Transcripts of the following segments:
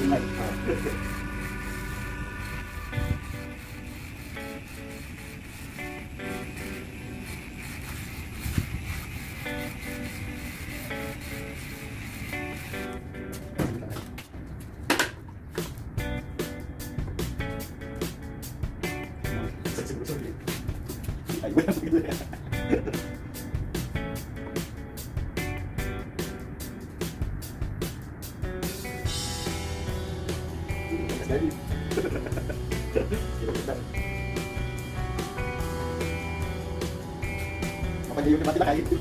sungai. Ayo begitu ya. Jadi apa jadi mati lah kayak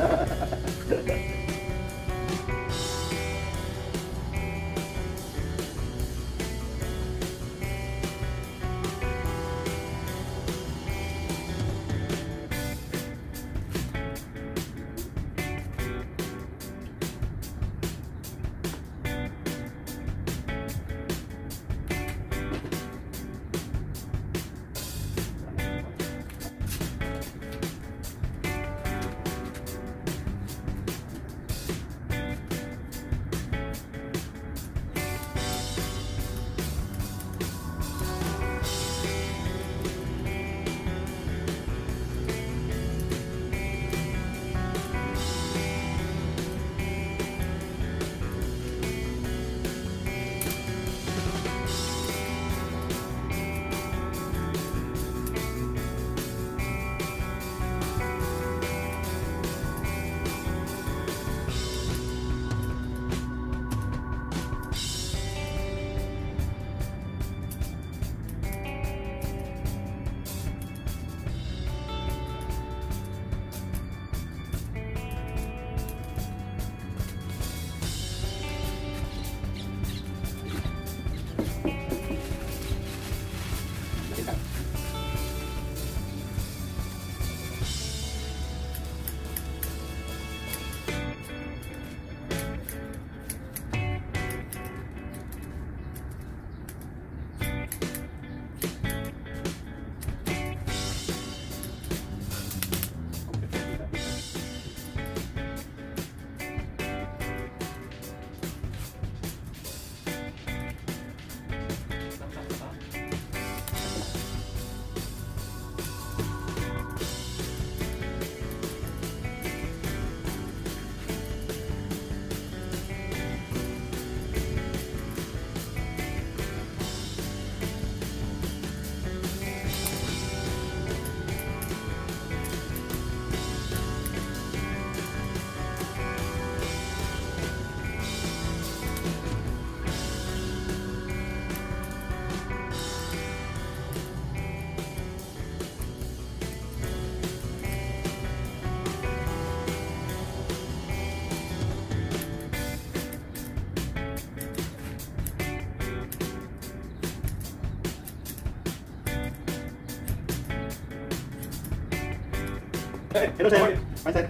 Hello saya, Mas saya.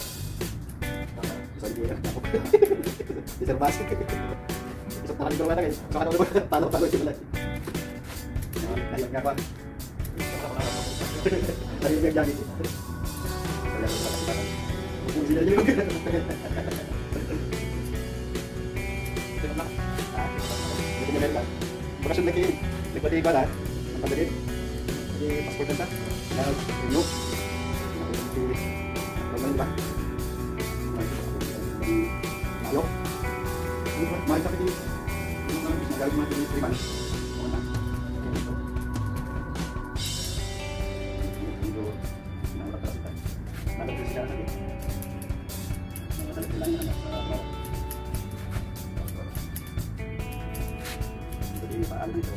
Bisa juga ya, bisa lepas. Bisa tahan di mana guys? Soalnya udah taruh itu lagi. Dari enggak apa? Dari yang jadi. Fungsi aja juga. Bekas lagi, lepas di mana? Tempat tadi. Di paspor kita. Dan new. Teman ba? Halo? Mari sa pili. Magaling mga pili priman. Mana? Dito na rapasitan. Nalagay siya sa dito. Nalagay lang yan sa Jadi paan dito.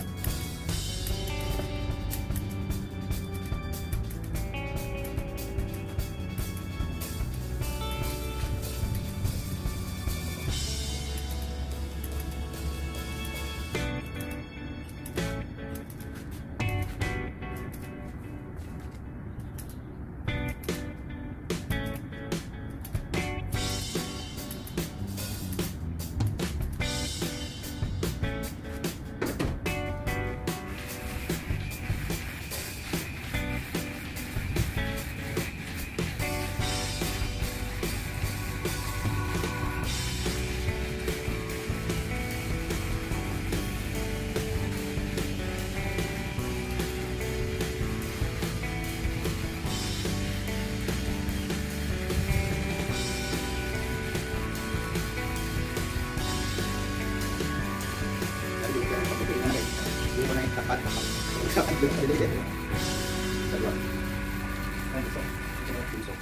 Kapan? Kapan belum ada deh. Dua. Besok. Besok.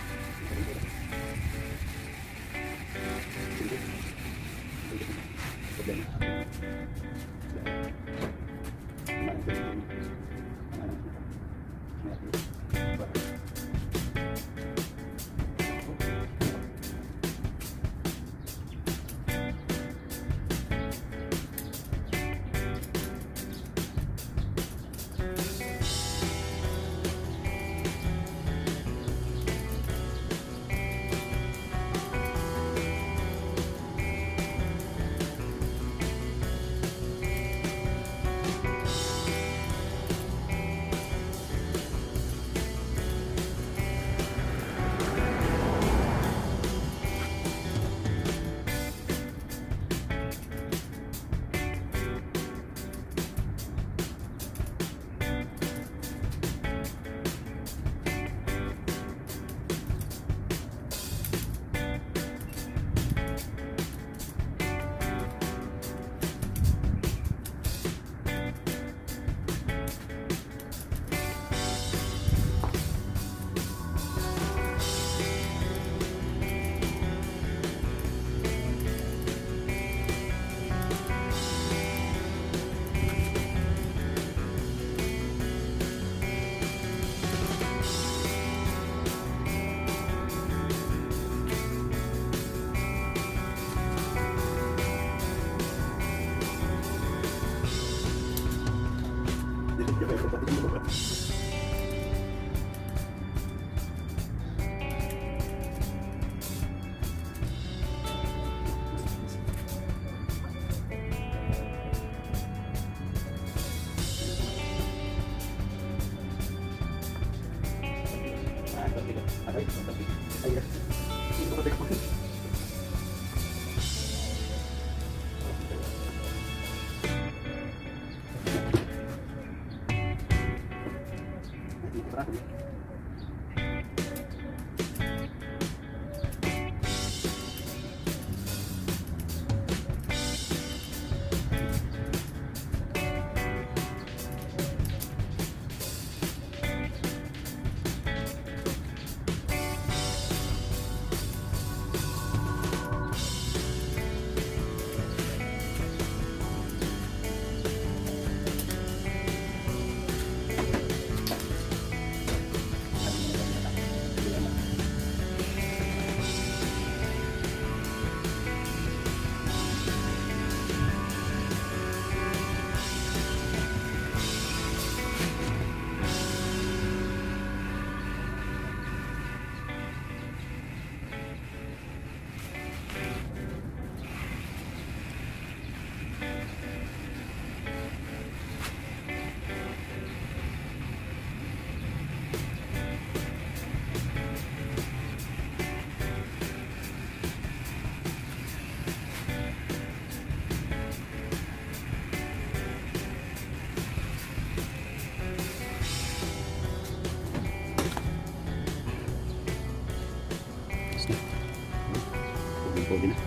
Pogi na.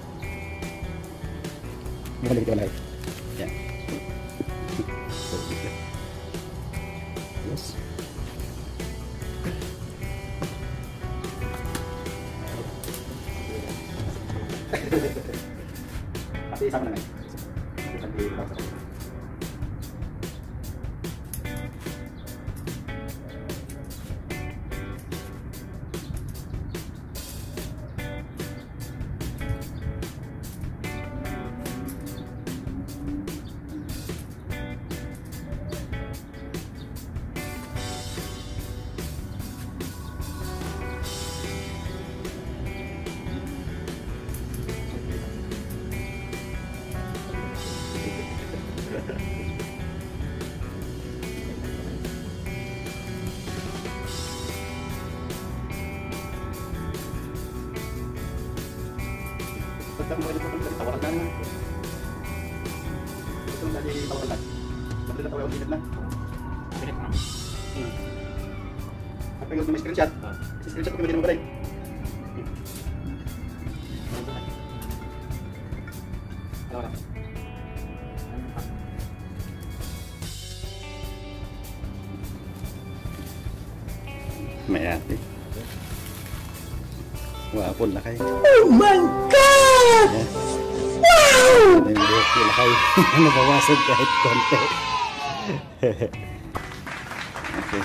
Balik ito lagi. Yan. Yes. Pasti sama naman. Pagka mo ito tawaran na. Ito na di tawaran na. Mabilis na tawaran ulit na. Pinit na. Apa yung may screenshot? Screenshot ko din mo galing. May ate. Wapon na kayo. Oh my God! Yes. Wow! Ano yung buhok nila kayo? Nabawasan kahit konti. Okay.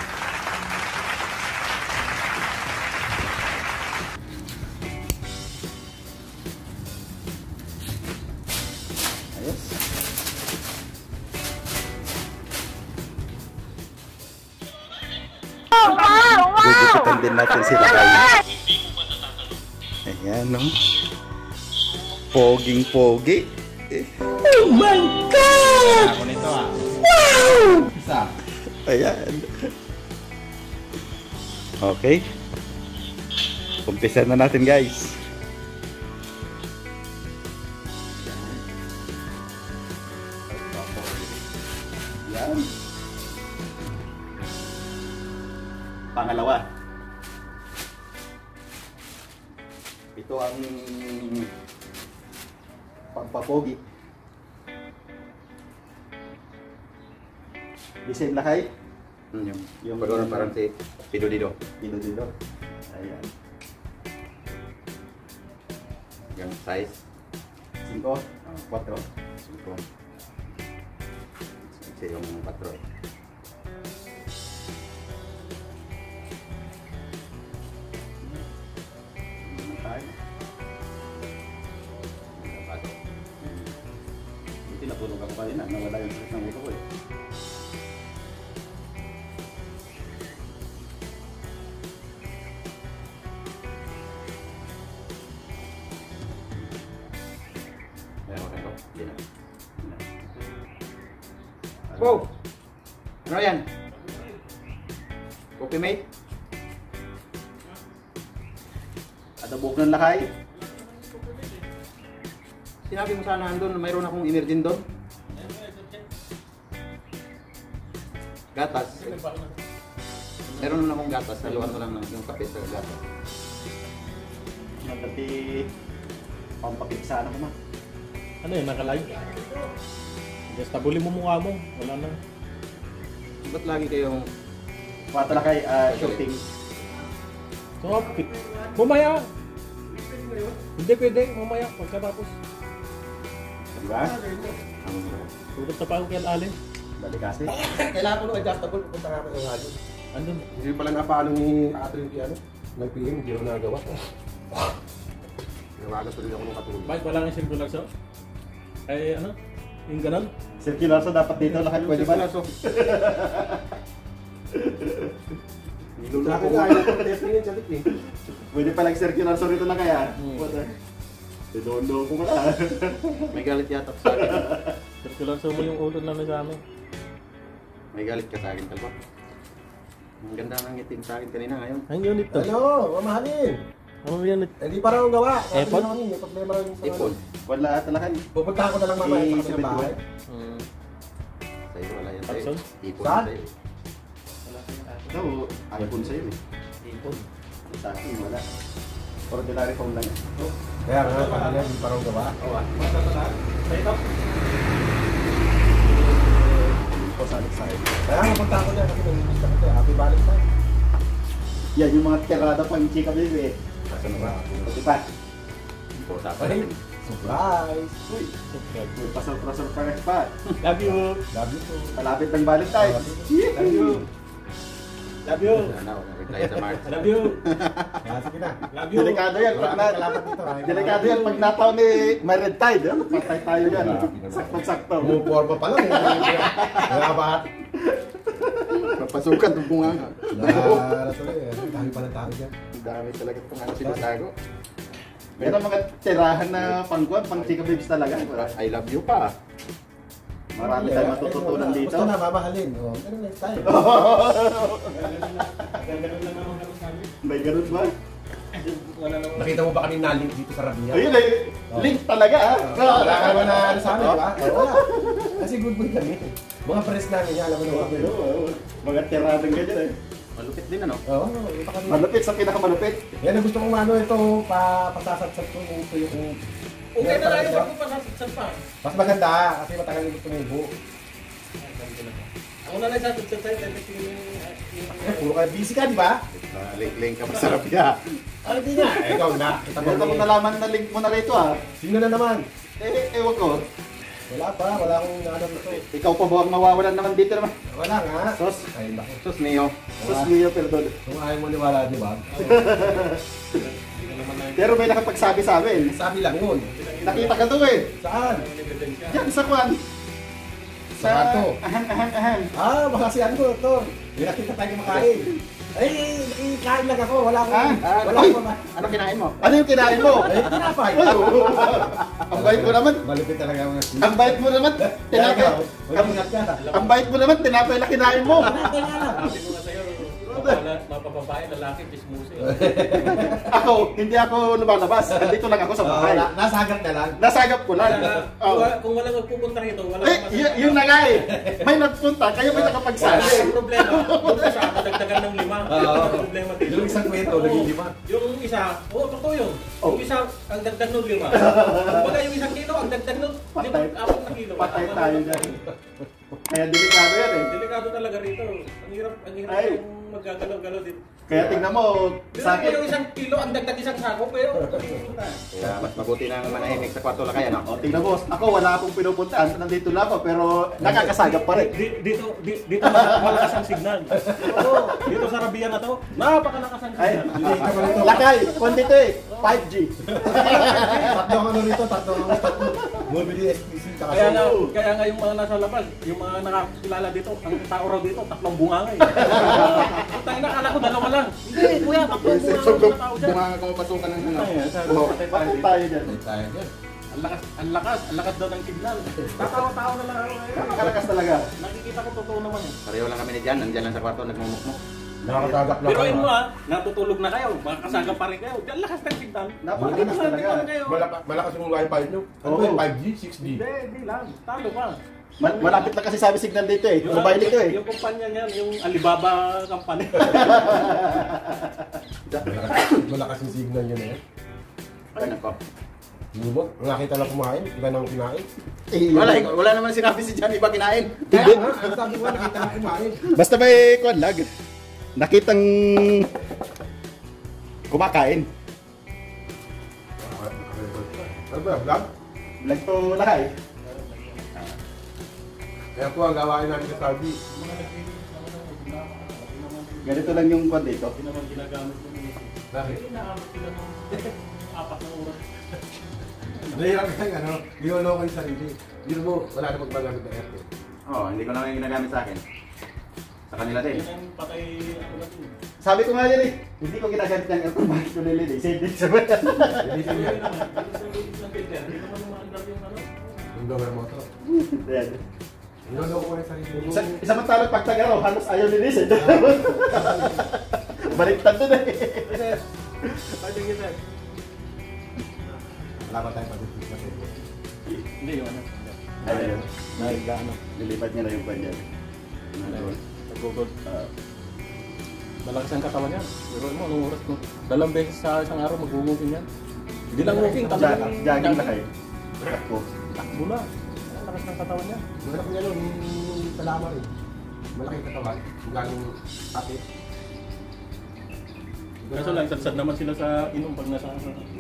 Ayos. Gugupitan din natin sila kayo. Ayan, no? Poging-pogi. Oh my God! Ako nito ah. Wow! Isa. Ayan. Okay. Umpisa na natin, guys. Yan. Pangalawa. Ito ang pagpapogi. Design lakay. Yung Parang si Pido-Dido. Dino. Ayan. Yung size. 5, 4. 5. Kasi yung 4. Buti natulog ako kanina. Nawala yung sakit ng ulo ko eh. Meron ko ito. Hindi na. Wow! Ano yan? Coffee mate? Adabok ng lakay. Sinabi mo sana andun, mayroon akong emergent doon. Gatas. Meron naman akong gatas. Haluan mo lang yung kape sa gatas. Nagdati pampapiksa na ko ma. Ano yun, nakalive? Just tabuli mo mukha mo. Wala na. Ba't lagi kayong... Mata lakay, shooting. So, mamaya. Hindi pwede, mamaya. Pagkatapos. Diba? Tulad sa pang kay Alin. Balik kasi. Kailangan ko ng adjustable, pupunta nga ako ng radio. Andun. Hindi pala napalo ni Catherine kay ano, nag-PM, hindi ko nagawa. Nawagas tuloy ako ng katulog. Bakit wala nga circular sa? Ay ano? Yung ganon? Circular so dapat dito lakay pwede ba? Sa akin nga, ayaw ko testing yun sa lik eh. Pwede palang circular so rito na kaya. Hmm. Dondo ko pala. May galit yata sa akin. Circular sa mo yung ulo namin sa amin. May galit ka sa akin, Kalpa. Ang ganda ng ngitim sa akin kanina ngayon. Ang unit to. Ano, mamahalin. Ano unit? Hindi pa raw gawa. Sabi Epon? na kami, may problema rin sa Ipon. Wala talakay. Pupunta ko na lang mamaya sa kanyang bahay. Sa'yo, wala yan Tapson? sa'yo. Ipon Saan? sa'yo. Ito, iPhone sa'yo eh. Ipon. Sa akin wala. Ordinary phone lang. Kaya nga, paano yan, hindi pa raw gawa. Ito sa side. Kaya nga, pupunta ko niya kasi nangyinis na kasi. Happy Valentine. Yan yung mga tirada pang chika baby eh. Saan ba? Pati pa. Ipon sa Ay, akin. surprise. Uy, may pasal-pasal pa. Love you. Love you too. Malapit ng Valentine. Love you. Love you. Ano, reply sa March. Love you. Kaya sige na. Love you. Delikado yan pag na... Salamat dito. Delikado yan pag nataw ni may red tide. Eh? Patay tayo yan. Sakto-sakto. Umuporma pa lang. Kaya ba? Papasukan itong bunganga. Natuloy eh. Dami pa ng tao dyan. Ang dami talaga itong ano sinasago. Meron mga tirahan na pangkuhan, pang chika babes talaga. I love you pa. Marami tayong matututunan dito. Gusto na mamahalin. Oh, ganun next time. May ganun ba? Nakita mo ba kami na-link dito sa Rabia? Ayun ay, link talaga ah. Wala ka naman na ano sa amin, di ba? Wala. Kasi good boy kami. Mga press namin niya, alam mo naman. Mga tiradang ganyan eh. Malupit din ano? Oo, iba kami. Malupit sa pinakamalupit. Yan ang gusto kong ano ito, pasasatsat ko yung ito yung... Okay na lang yung pagpapasasad pa. Mas maganda kasi matagal yung tumubo. Ako na nagsasagot sa'yo, dahil Puro ka busy ka, di ba? Link ka masarap ya. Ano di nga? Ikaw na. Meron akong nalaman na link mo na rito ah. Sino na naman? Ewan ko. Wala pa, wala akong naanap ito. Ikaw pa ba ang mawawalan naman dito naman? Wala nga. Sos. Ay, naku. Sus Neo. Sus Mio, perdón. Kung ayaw mo niwala, di ba? Pero may nakapagsabi sa amin. Sabi lang yun. Nakita ka doon eh. Saan? Yan sa kwan. Sa Saan to? ahan. Ah, baka si ano to. Hindi nakita tayo makain. Ay, kain lang ako. Wala akong... Wala Ay! akong... Ano kinain mo? Ano yung kinain mo? Ay, tinapay. Ang bait mo naman. Malupit talaga mga sis. Ang bait mo naman. Tinapay. Mag-ingat ka. Ang bait mo naman. Tinapay na kinain mo. Tinapay nga lang. sabi ko nga sa'yo, mapapababae, lalaki, pismusi. Ako, hindi ako lumalabas. Dito lang ako sa bahay. Nasagap na lang. Nasagap ko lang. Kung, kung walang magpupunta rito, walang Yun na nga eh. May nagpunta, kayo may nakapagsabi. Ang problema, doon sa kadagdagan ng 5. Ang problema dito. Yung isang kwento, naging lima. Yung isa, oo, totoo yun. Yung isa, ang dagdag ng 5. Kumbaga yung 1 kilo, ang dagdag ng 4 na kilo. Patay tayo dyan. Kaya delikado yan eh. Delikado talaga rito. Ang hirap Ay. yung maggagalaw-galaw dito. Kaya tingnan mo, Sa sa akin, yung akin. 1 kilo, ang dagdag 1 sako, pero Kaya mas mabuti nang manahimik sa kwarto lang kaya, no? O, tingnan mo, ako wala akong pinupuntaan. Nandito lang ako, pero nakakasagap pa rin. dito malakas ang signal. Oo, dito sa Rabia na to, napakalakas ang Ay, signal. lakay, kung dito eh, 5G. Tatlong ano rito, tatlong mobile SPC. Kaya nga yung mga nasa labas, yung mga nakakilala dito, ang tao raw dito, 3 bungangay. Tangina, nakala ko 2 lang. Hindi, kuya, 3 bungangay na tao dyan. Bunga kung mapasukan ng ano. Patay tayo dyan. Tayo dyan. Ang lakas daw ng signal. Tatawa-tawa na lang ako. Nakakalakas talaga. Nakikita ko totoo naman eh. Pareho lang kami ni Jan, nandyan lang sa kwarto, nagmumukmok. Nakakatagap lang. Pero yun mo natutulog na kayo, makakasagap pa rin kayo. Diyan lakas ng signal. Napakalakas talaga. kayo. Malakas yung wifi nyo. Ano Oo. ba yung 5G, 6G? Hindi lang. Talo ka. Malapit lang kasi sabi signal dito eh. Mobile ito eh. Yung kumpanya niyan, yung Alibaba company. Malakas yung signal nyo na yan. Ay, nako. Lubot, nakita lang kumain, iba nang kinain. Wala naman sinabi si Jan, iba kinain. Kaya nga, ang sabi ko, nakita lang kumain. Basta may kwan lag. Nakitang kumakain. Ano ba, vlog? Lag to lakay. Kaya po ang gawain namin sa Saudi. Ganito lang yung kwan dito. Hindi naman ginagamit mo yung Bakit? inaabot sila ng 4 na oras. Nahirap ka ano, iulo ko yung sarili. Hindi mo, wala na magmagamit ng aircon. Oo, hindi ko lang yung ginagamit sa akin. Sa kanila din. Yan ang patay ako na din. Sabi ko nga yan eh. Hindi ko ginagamit ng aircon. Bakit ko nililid? Save din sa mga. Linisin Ayun yan. naman, dito sa loob ng filter, hindi naman umaandar yung ano. Yung lower motor. Ayan. Iulo ko yung sarili mo. Samantalang pag tagaraw, halos ayaw linisin. Baliktad din eh. Pwede kita. Wala ba tayong pag-ibig na sa'yo? Hindi yung ano. Ayun. Nagano. Lilipat niya na yung kwan niya. Nagugod. Malakas ang katawan niya. Pero mo, anong oras mo? 2 beses sa isang araw mag-walking yan. Hindi lang walking, Jogging na kayo. Takbo. Takbo na. Ang lakas ng katawan niya. Malaki nga yung salama rin. Malaki yung katawan. Galing ate. Kaso lang, sadsad naman sila sa inom pag nasa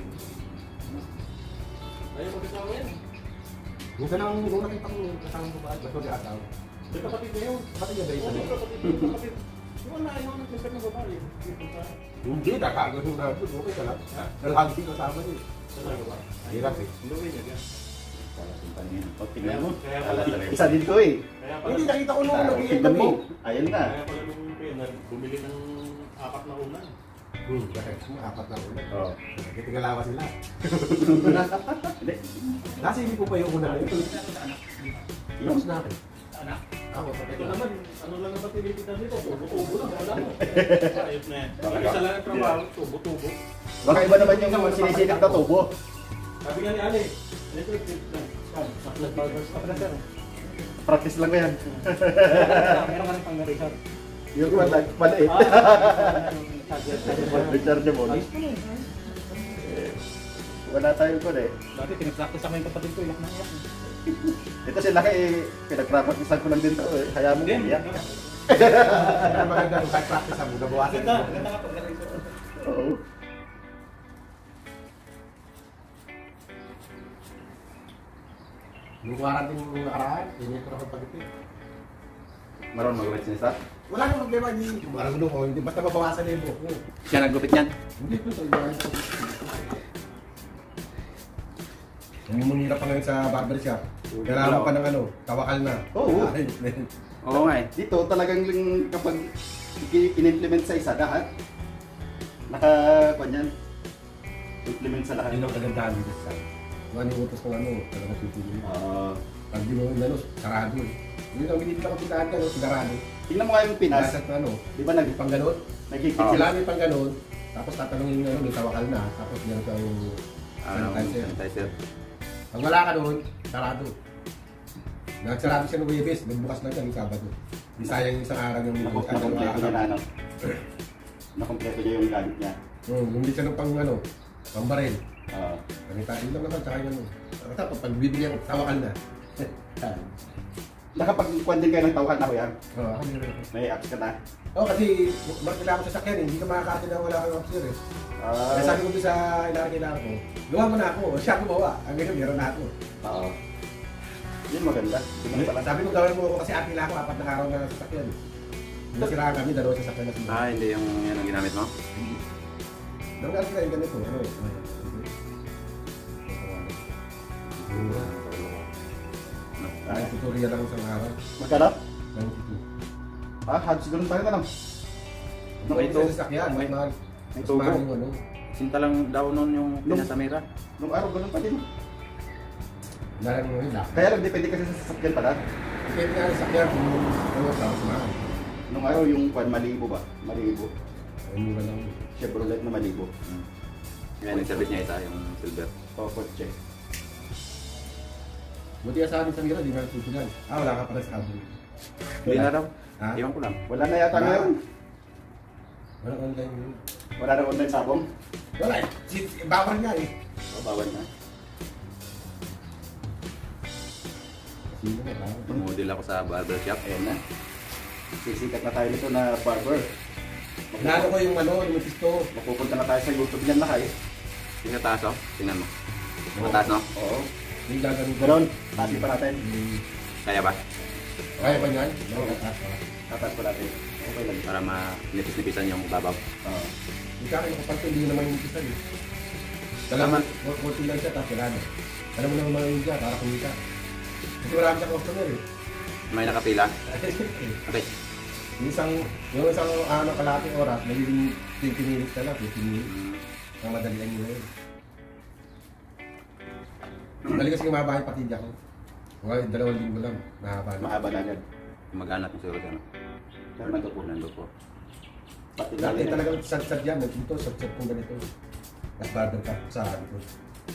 ayaw mag-asawa yan. Minsan lang nung nakita ko kasama ko ba? Ba't yung asawa? May kapatid na yun. Kapatid niya ba isa Oo, niya? kapatid. Yung wala, yung nagsiset ng babae. Hindi, nakagod yung nabot. Okay ka lang. Nalagi yung kasama niya. Talaga ba? Hirap eh. Luwi niya yan. O, tingnan mo. Kaya pala, Isa din ko eh. kaya pala, Hindi, nakita ko nung nag-iingat Tingnan mo. eh. Ayun na. kaya pala nung Pena, bumili ng 4 na ulan. Bakit? Apat na ulit. Oo. Nagkitigalawa sila. Hindi. Kasi hindi po pa yung una na ito. Iwas na akin. Anak? Ako, Ito naman, ano lang naman tinitignan dito? Tubo-tubo lang, wala mo. Ayos na yan. Isa lang ang trabaho, tubo-tubo. Baka iba naman yung sinisilip na tubo. Sabi nga ni Ali, ito, nag-burgers ka pala sir. Practice lang yan. Meron ka rin pang Richard. Yung maliit. Rechargeable. Ayos mo yun. Wala tayong kun eh. Dati tinipractice ako yung kapatid ko, iyak na iyak. Kasi laki eh, pinagprapatisan ko lang din to eh. Kaya mo Hindi, yan. Kaya maganda yung kahit practice ang nabawasan. Ganda, ganda ka pag galing sa Oo. Nung quarantine yung nakaraan, hindi ko nakapagpagipit. Marunong mag-wet sinisa? Wala nang problema, hindi marunong ko, hindi basta mabawasan na yung buhok ko. Siya naggupit niyan. Hindi ko sa ibahan ko. Nangimunira pa ngayon sa barbershop. Kailangan mo pa ng ano, tawakal na. Oo. Ay, Oo nga eh. Dito talagang kapag in-implement sa isa lahat, kanyan, implement sa lahat. Yun ang kagandahan dito sa akin. Kung ano yung utos ng ano, talaga pipili. Pag di mo yung ano, sarado eh. Yun ang binibila ko tinahan ka, sarado. Tingnan mo nga yung Pinas, Nasa ano, di ba may pang ganun? nagkikit Oo. sila? Sila may pang ganun, tapos tatanungin yung ano, may tawakal na, tapos meron kang sanitizer. Sanitizer. Pag wala ka doon, sarado. Nagsarado siya ng Webes, nagbukas lang siya ng Sabado. Di sayang yung isang araw yung medyo Nakompleto niya na ano. Nakompleto niya yung gamit niya. Hindi siya ng pang ano, pang baril. Oo. Panitain lang naman, tsaka yung ano. Tapos pag bibili ang tawakal na. Nakapag-kwan din kayo ng tawhan na ko yan. Oo, ako meron ako. May apps ka na. Oo, kasi kailangan ko sa sakyan eh. Hindi ka makakati na wala kang officer eh. Kaya sabi ko doon sa kailangan ko, gawa mo na ako. Siya gumawa. Ang ganyan, meron na ako. Oo. Yun maganda. Yun pala. Sabi ko gawin mo ako kasi atin na ako, 4 na araw na sa sakyan. Nasiraan kami, 2 sa sakyan na sila. Ah, hindi yung yan ang ginamit mo? Nang alam sila yung ganito. Ano? Ay, tutorial lang sa araw. Magkano? 92. Halos siguro tayo na lang. Nung ito sa sakyan, mas mahal. May Mas tubo. mahal yung ano. Sinta lang daw nun yung pinasamira. Nung araw ganun pa din. Nalang mo yun. Kaya lang depende kasi sa sasakyan pala. Kaya nga sa sakyan, kung ano, tapos mahal. Nung araw yung kwan, malibo ba? Malibo. Ay, mura lang. Chevrolet na malibo. Yan, nag-service niya isa, yung silver. O, kotse. Buti ka sa amin sa Mira, di ba tutulan? Wala ka pala sa kabul. Hindi na daw. Ha? Iwan ko lang. Wala na yata ngayon. Wala online yun. Wala na online sabong. Wala eh. Bawal nga eh. O, bawal na. Sino na bawal? Tumodel ako sa barbershop. Ayan na. Sisikat na tayo nito na barber. Nalo ko yung ano, yung pisto. Mapupunta na tayo sa YouTube niyan na kayo. Yung sa taas, oh. Tingnan mo. Sa taas, no? Oo. Yung gagawin ko. Ganon. Tasin pa natin. Kaya ba? Kaya ba yan? Oo. Nakataas pa. Tatas pa natin. Okay lang. Para manipis-nipisan yung babaw. Oo. Yung sa akin, kapag hindi naman yung pisto eh. Salamat. Kunti lang siya, tapos wala na. Alam mo naman mga yun dyan, para kumita. Kasi marami siyang customer eh. May nakapila. Okay. Yung isang kalating oras, nagiging 20 minutes na lang, 15 minutes. Ang madalian nyo yun. Dali kasi kumaba yung patidya ko. Okay, 2 linggo lang, mahaba na. Mahaba na agad. Mag-anak yung siguro siya, no? Pero nandun po. Nandun po. Pati Dati na talagang sad-sad yan, dito, sad-sad kong ganito. Mas barber ka sa akin ko.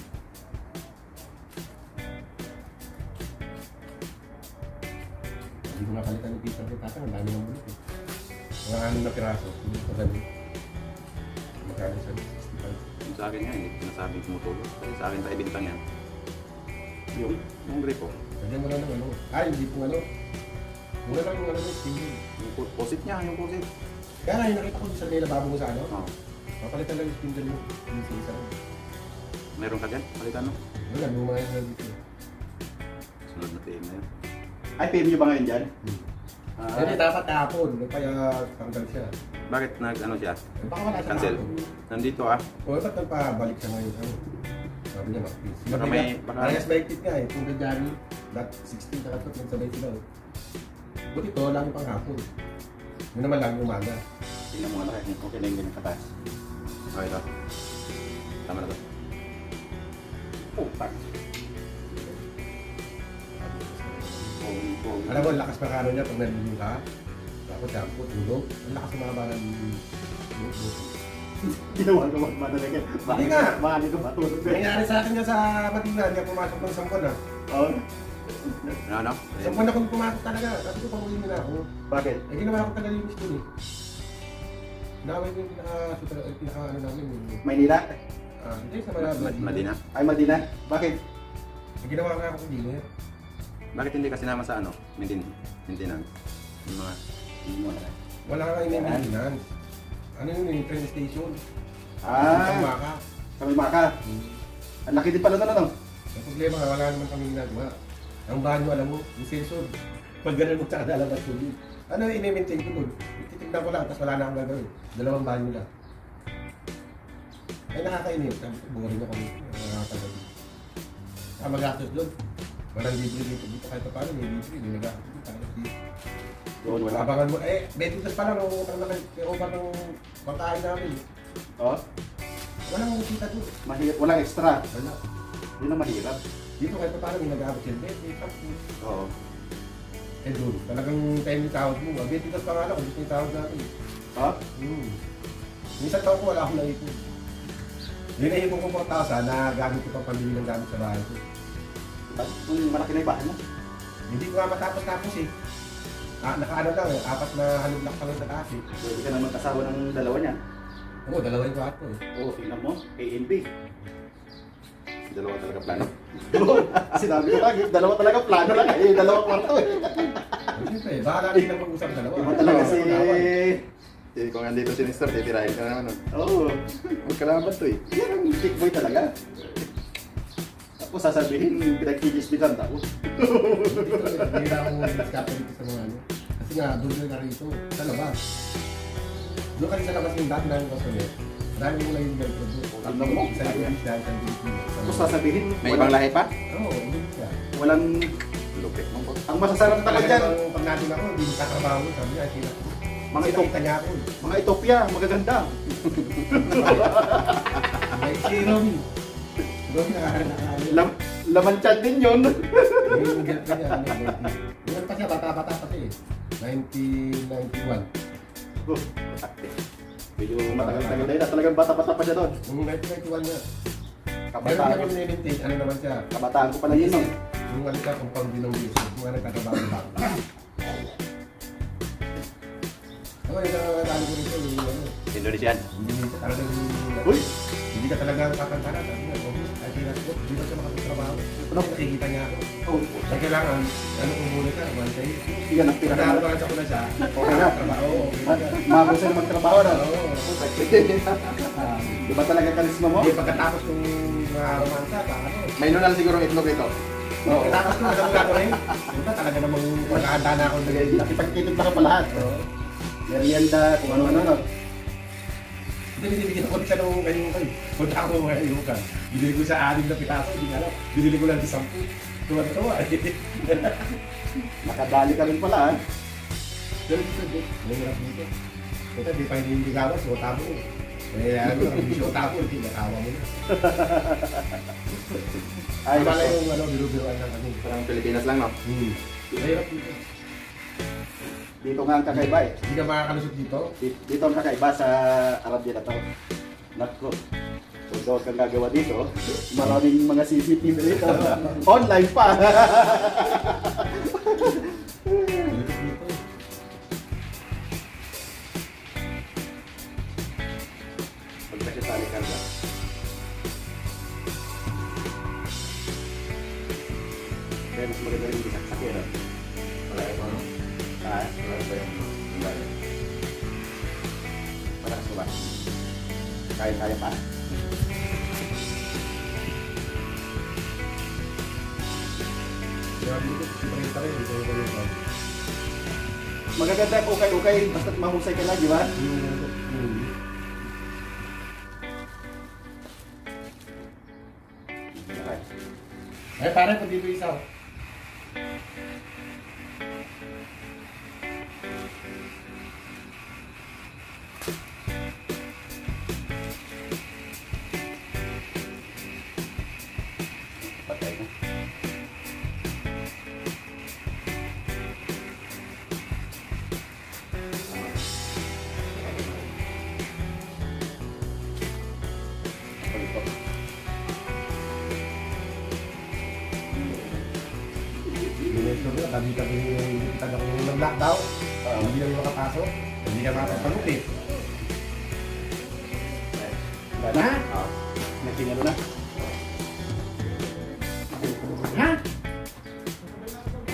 Hindi ko nakalitan yung pizza ko, tatang ang dami ng bulok eh. Mga 6 na piraso, hindi ko ganun. Magkano sa 65. Yung sa akin nga, hindi ko sinasabing tumutulog. Kasi sa akin tayo bintang yan. Yung gripo. Lagyan mo lang ng ano. Hindi po ano. Muna lang yung ano mo, TV. Yung posit niya, yung posit. Kaya nga, yung nakita ko sa nila babo ko sa ano. Oh. Papalitan lang yung spindle mo. Yung isa ko. Meron ka dyan? Palitan mo. Wala, luma yan dito. Sunod na team na yun. Ay, PM nyo ba ngayon dyan? Hindi, dapat tapon. Kaya tanggal siya. Bakit nag-ano siya? Baka wala siya Cancel. tapon. Nandito ah. O, ba't nagpabalik siya ngayon? Ano? Sabi niya, makapis. Baka may- baka- Parehas mahigpit nga eh. Kung Johnny, that 16 na katot, nagsabay sila. eh. Buti ito, lang pang hapon. Yun naman lang yung umaga. Tingnan mo nga na kung okay na yung ganyan katas. Okay ito. Tama na to. Putak. Alam mo, ang lakas pa kano niya pag nalulung ka. Tapos shampoo, tulog. Ang lakas umaba ng tulog. Ginawa ko magmadalagan. Hindi nga. Mahali ko matulog. Nangyari sa akin niya sa Matina, hindi ako pumasok ng 10 na. Oo. Ano? 10 na kung pumasok talaga. Sabi ko, panguhin mo na ako. Bakit? Eh, ginawa ko talaga yung school eh. Naway ko yung pinaka-ano namin. Maynila? Hindi, sa Manila. Madina? Ay, Madina? Bakit? Eh, ginawa nga ako engineer. Bakit hindi ka sinama sa ano? Maintenance? Yung mga... Wala nga yung maintenance. Ano yun yung train station? Ah, Maka. kami maka. Ang laki din pala na ano. Ang problema nga, wala naman kami ginagawa. Ang banyo, alam mo, yung sensor. Pag ganun mo sa kadalaman ko yun. Ano yung i-maintain ko doon? Titignan ko lang, tapos wala na akong gagawin. Dalawang banyo lang. Ay nakakainip. Sabi ko, boring na kami. Nakakagabi. Magastos doon. Walang libre dito. Dito kahit pa paano, may libre. May nagastos dito. Tapos dito. Doon wala. Abangan mo, 20 pesos pa lang, utang na kayo over ng pagkain namin. Oh, Walang kita doon. walang extra. Wala. Yun ang mahirap. Dito kahit pa paano, may nag-aabot yung 20, tapos. Oo. Eh doon, talagang time yung tawag mo. 20 pesos pa nga lang, kung gusto yung tawag natin. Ha? Minsan taon ko, wala akong naipon. Yun ay yung 4,000 na gamit ko pang pambili ng gamit sa bahay ko. Kung malaki na yung bahay mo. Hindi ko nga matapos-tapos eh. Nakaano lang eh, 4 na halugnak pa lang sa taas eh. Pwede ka naman kasama ng dalawa niya. Oo, 2 yung kwarto eh. Oo, tingnan mo. A and B. Dalawa talaga plano. Sinabi ko lagi, dalawa talaga plano lang eh. Dalawa kwarto eh. Siyempre, bahala rin lang mag-usap dalawa. Iba talaga si... Hindi ko nga dito si Nestor, titirahin ka naman. Oo. Magkalaban to eh. Yan ang big boy talaga. Tapos sasabihin, pinagkikisbitan ako. Hindi na ako discover dito sa mga ano. Kasi nga, doon na rito, sa labas. Doon kasi sa labas yung dati namin customer. Dahil mo na yung ganito doon. Ano mo? Sa English dahil sa Pilipino. Tapos sasabihin, May ibang lahi pa? Oo, hindi siya. walang... Lupit mo po. Ang masasarap talaga dyan, Pag natin ako, hindi magkatrabaho. Sabi niya, sila. mga Kasi ito, nakita niya ako. mga Ethiopia, magaganda. May si Romy. Romy nakakalit. Laman chan din yun. Yung get ka niya, Ilan pa siya, bata-bata pa siya eh. 1991. Oh, medyo matagal-tagal na yun. Talagang bata-bata pa siya doon. Yung 1991 niya. Meron Kabataan, kami nililintin, ano naman siya. kabataan ko pa lang yun. No? Yung ano siya, kung pang binong bis. Yung ano nagtatrabaho ng bako. Ako, yung nakakadaan ko rito, yung ano. Indonesian. Hindi ka talagang... Uy! Hindi ka talagang kakantaran. Sabi niya, ay tinasbot, hindi ba siya makapagtrabaho? Ano, nakikita niya ako. Oh, Ay, kailangan, ano kung muna ka, one day. yan ang Pinagano pinaka... ka lang sa kuna siya. Okay na. Trabaho, okay na. Mahusay na magtrabaho na. Oo. Di ba talaga karisma mo? Hindi, pagkatapos ng mga romansa, ano, May nunal siguro itlog ito. Oo. pagkatapos ng alam ko rin, puta, talaga namang magkakanta na ako. Nakipagkitid na ka pa lahat. Oo. Merienda, kung ano-ano. No? Hindi, binibigyan ko siya ng kanyang kayo. Punta ako mga iukan. Binili ko sa 6 na piraso, hindi nga alam. Binili ko lang sa 10. Tuwa-tuwa. Nakadali ka rin pala. Pero dito, mahirap dito. Ito, di pa hindi gawas, suota mo eh. Kaya ano, hindi suota mo, hindi nakawa mo na. Ay, Tama lang yung ano, biru-biruan lang kami. Parang Pilipinas lang, no? Mahirap dito. dito nga ang kakaiba eh. Hindi ka makakalusot dito. Dito ang kakaiba sa Arabia na to. Nako. So, doon kang gagawa dito. Maraming mga CCTV dito. Online pa. Malupit dito. Pag nagsasali ka lang. Kaya mas maganda rin yung saksakin. Wala yung ano? Ah, Wala ba yung sandali? malakas ko ba? Kaya pa. Kaya dito, ipakita rin. Ito ko rin. Magaganda ang ukay-ukay. Basta mahusay ka lang, di ba? Ay, pare, pag dito isa. Patay na. Pagito. Dinesto ko, tabi kami yung kita na kung nag-lockdown. Hindi kami makapasok. Hindi ka makapagupit. Wala na? Nagkinalo na. Ha?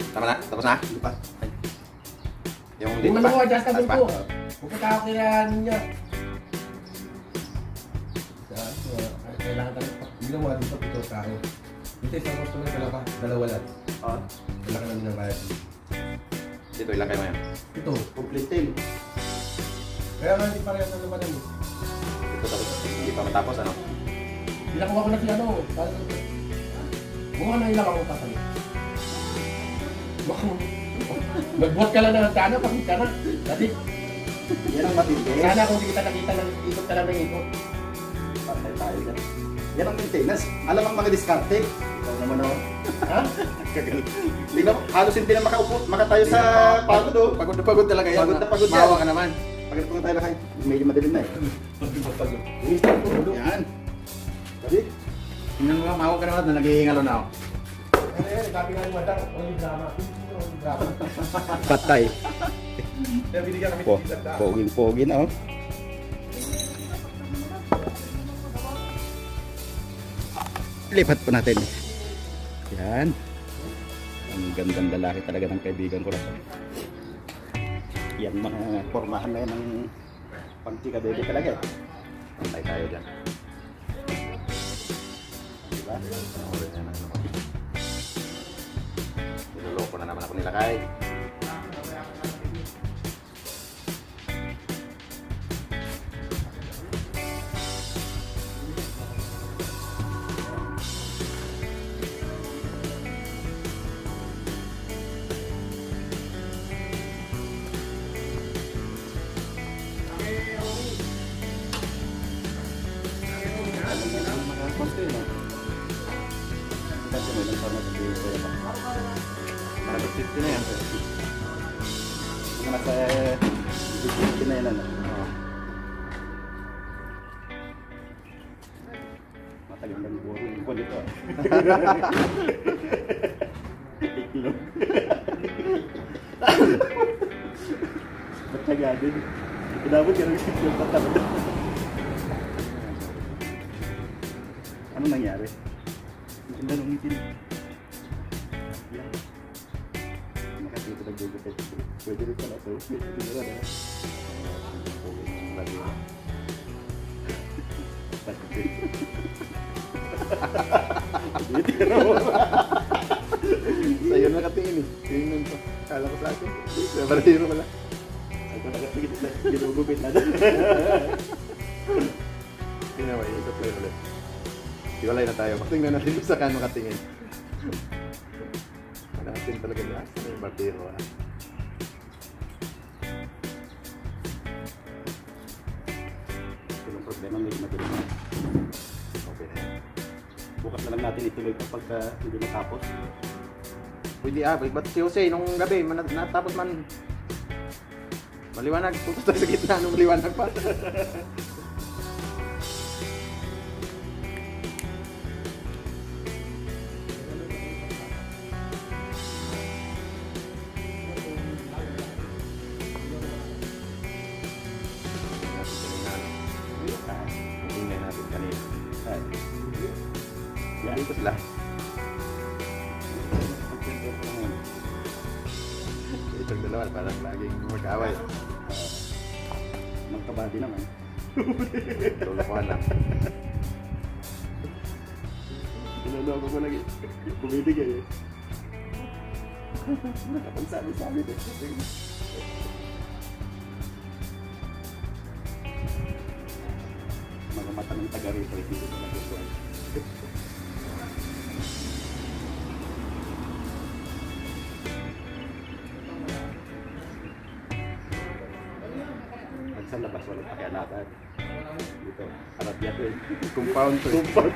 Tama na? Tapos na? Hindi pa. Yung Hindi dito man pa? ako adjustable Taas pa? ko. Pupunta ako kailangan niya. Kailangan talaga. Hindi lang mga dito, ito tao. Dito isang customer talaga, dalawa lang. Ah, Wala ka namin ng bayad. Dito, ilang kayo ngayon? Ito. complete team. Kaya nga hindi parehas na naman yun. Dito tapos, hindi pa matapos, ano? Pinakuha ko na si ano. Mukha na ilang ako pasal. Magbuhat ka lang ng sana, pagod ka na. Dati, Yan ang matindi. sana kung hindi kita nakita ng ikot ka lang ng ikot. Patay tayo dyan. Yan ang maintenance. Alam ang mga diskarte. Ikaw naman ako. Ha? Kagal. Hindi na, halos hindi na makaupo, makatayo sa pagod oh. Pagod na pagod talaga yan. Pagod na pagod yan. Maawa ka naman. Pagod po tayo na kayo. Medyo madilim na eh. Pagod. Yan. Dali. Tingnan mo, maawa ka naman na nag-iingalo na ako. Ano yan, sabi nga yung madang, only drama. Only drama. Patay. Kaya binigyan kami Po, ng isang daan. poging-pogi na oh. Lipat po natin. Yan. Ang gandang lalaki talaga ng kaibigan ko na to. Yan mga formahan na yan ng pangtika baby talaga eh. Pantay tayo dyan. Diba? Panoorin na naman. Niloloko na naman ako nila kay. Mga konti no? Kasi may nagpama sa video ko yan. Mga 50 na yan. Mga nasa 50 na yan ano. Matagal na yung buwan dito ah. Iklog. Ba't nagadin? Pinabot ka ng iklog patawad. Ano nangyari? Ang ganda nung itin. Yan. Nakasito nag-gugupit. Pwede rin pala sa upit. Hindi na na. Sa'yo nakatingin eh. Tingnan ko. Kala ko sa akin. Sa baratiro pala. Ako nakasigit na. Ginugupit na. Tingnan mo, ikot lang ulit. Iwalay na tayo. Tingnan natin kung saan makatingin. Natin talaga last na yung baratiro ah. Yung problema may matuloy na. Okay na yan. Bukas na lang natin ituloy kapag hindi matapos. Pwede ba't si Jose nung gabi, natapos man. Maliwanag, pupunta tayo sa gitna nung maliwanag pa. Tingnan natin kanina. Ay. Yan. Dito sila. Itong dalawa parang laging mag-away. Magkabadi naman. Tulukuhan lang. Pinaloko ko lagi. Bumibigay eh. Nakapagsabi-sabi din. Mga mata ng taga rito hindi ko nagustuhan. At sa labas walang pakialatan. Dito, Arabia to eh. Compound to. Comfort.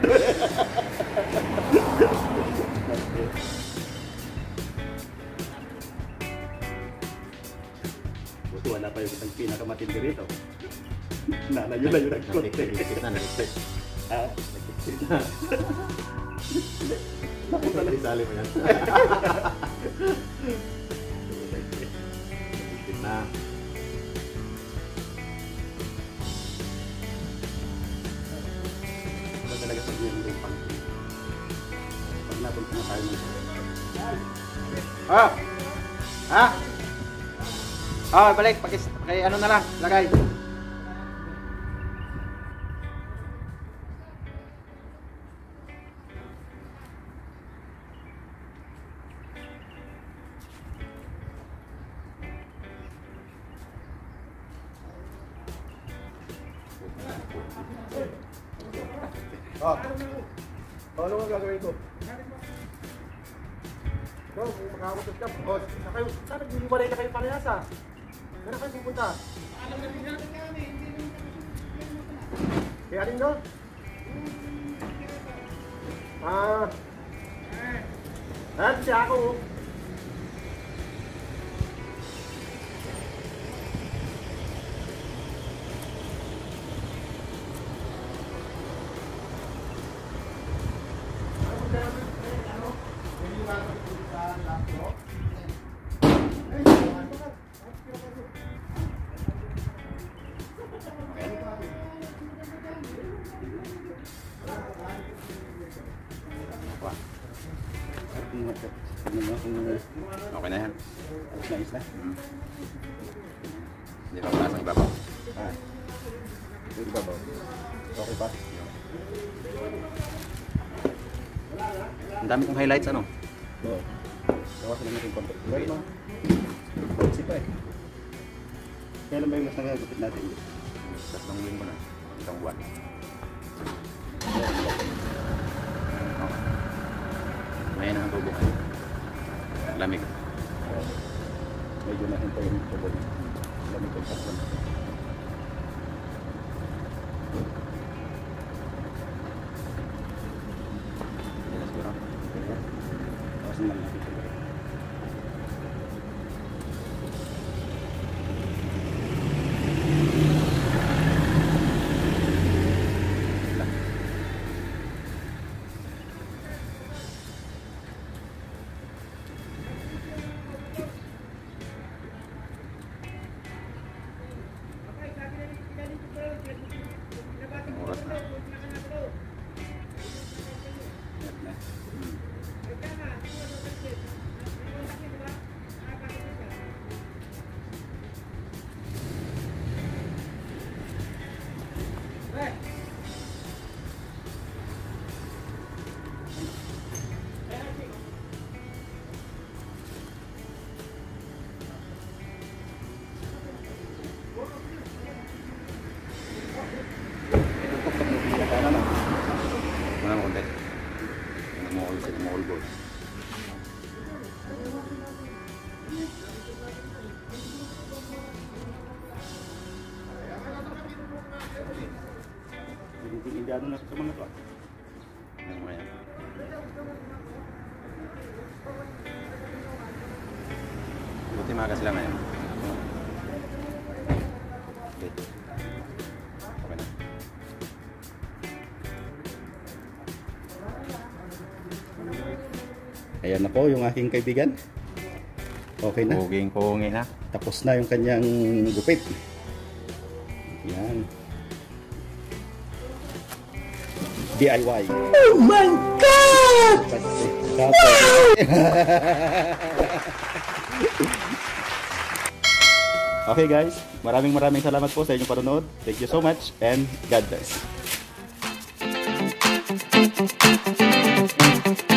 Buti wala pa yung isang pinakamatindi rito. Nalayo lang yung nagkonti. Nagkikit na, nagkikit. Ah, Nagkikit na. napunta na. Isali mo yan. Nagkikit na. Wala talaga pag yung pang. Pag napunta na tayo nito. Oh. Ha? Oh, balik. Paki ano na lang. Lagay. Oh. Oh, ano ang gagawin ko? Ikaw, kung makakausap ka, oh, sana niliwalay na kayo parehas ah. Saan kayo pupunta? Kaya rin no? Siya ako. Okay na yan. Ayos na. Hindi pa pasang ibabaw. Yung ibabaw. Okay pa? Ang dami kong highlights ano. Oo. Gawasan lang natin konti. Well, no? Kasi pa eh. Kailan ba yung mas nagagupit natin? 3 linggo na. Isang buwan. Ngayon ang tubo. Lamig. Medyo nahintay yung tubo niya. Lamig yung paslan. Hindi na siguro. Gawasan lang natin. Oras na. Yan na. Mana mo konti? Mall gold. Hindi Indiano na sa mga to. Ano mo yan? Buti maaga sila ngayon. Late. Okay na. Ayan na po yung aking kaibigan. Okay na. Puging-pungi na. Tapos na yung kanyang gupit. Yan. DIY. Oh my God! Okay guys, maraming salamat po sa inyong panonood. Thank you so much and God bless.